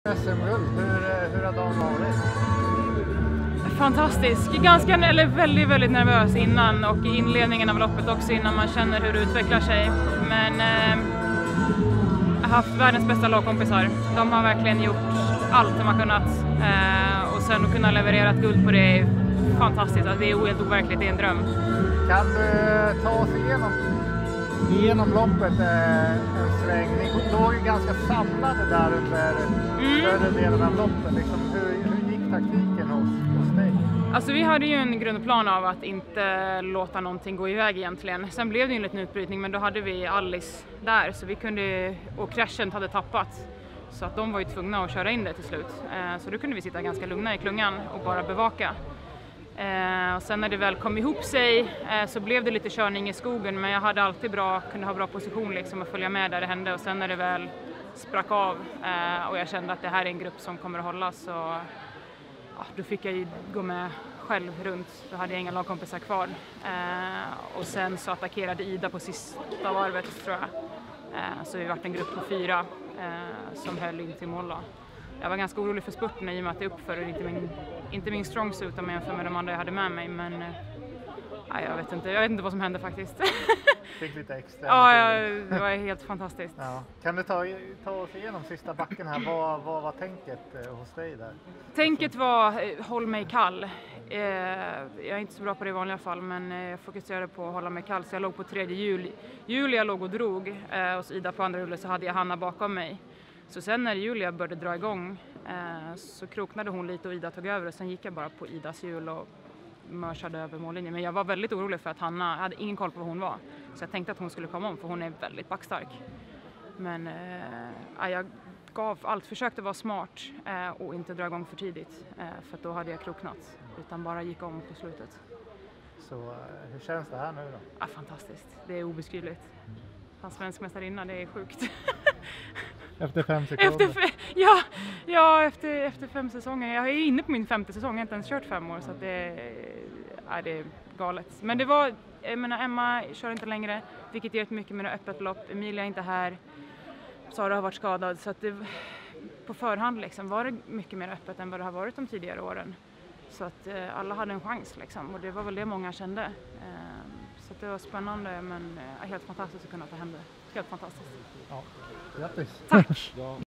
SM-guld, hur har dagen varit? Fantastisk, väldigt nervös innan och i inledningen av loppet också innan man känner hur det utvecklar sig. Men jag har haft världens bästa lagkompisar. De har verkligen gjort allt de har kunnat och sen att kunna leverera ett guld på det är fantastiskt. Alltså, det är helt overkligt, det är en dröm. Kan du ta oss igenom loppet en sväng? Ni låg ju ganska samlade där under större delen av loppet. Liksom, hur gick taktiken hos dig? Alltså vi hade ju en grundplan av att inte låta någonting gå iväg egentligen. Sen blev det ju en liten utbrytning, men då hade vi Alice där så vi kunde, och Crescent hade tappat. Så att de var ju tvungna att köra in det till slut. Så då kunde vi sitta ganska lugna i klungan och bara bevaka. Och sen när det väl kom ihop sig så blev det lite körning i skogen, men jag hade alltid kunde ha bra position liksom att följa med där det hände. Och sen när det väl sprack av och jag kände att det här är en grupp som kommer att hålla, så då fick jag ju gå med själv runt. Då hade jag inga lagkompisar kvar. Och sen så attackerade Ida på sista varvet tror jag. Så vi var en grupp på 4 som höll in till mål då. Jag var ganska orolig för spurten i och med att det är uppför inte min strong suit om jag jämför med de andra jag hade med mig, men jag vet inte vad som hände faktiskt. Fick lite extra. Ja, det var helt fantastiskt. Ja. Kan du ta oss igenom sista backen här? Vad var tänket hos dig där? Tänket var håll mig kall. Jag är inte så bra på det i vanliga fall, men jag fokuserade på att hålla mig kall. Så jag låg på tredje hjul. Julia låg och drog och Ida på andra hjulet, så hade jag Hanna bakom mig. Så sen när Julia började dra igång så kroknade hon lite och Ida tog över, och sen gick jag bara på Idas hjul och mörsade över mållinjen. Men jag var väldigt orolig för att Hanna, jag hade ingen koll på vad hon var. Så jag tänkte att hon skulle komma om, för hon är väldigt backstark. Men jag gav allt, försökte vara smart och inte dra igång för tidigt. För att då hade jag kroknat, utan bara gick om på slutet. Så hur känns det här nu då? Ja, fantastiskt, det är obeskrivligt. Hans svensk mästarinna, det är sjukt. Efter 5 sekunder? Efter 5 säsonger. Jag är inne på min 5:e säsong, jag har inte ens kört 5 år, så att det är galet. Men det var, Emma kör inte längre, vilket ger ett mycket mer öppet lopp. Emilia är inte här, Sara har varit skadad, så att det, på förhand liksom, var det mycket mer öppet än vad det har varit de tidigare åren. Så att alla hade en chans liksom, och det var väl det många kände. Så att det var spännande, men helt fantastiskt att kunna ta hem det. Helt fantastiskt. Ja, grattis! Tack!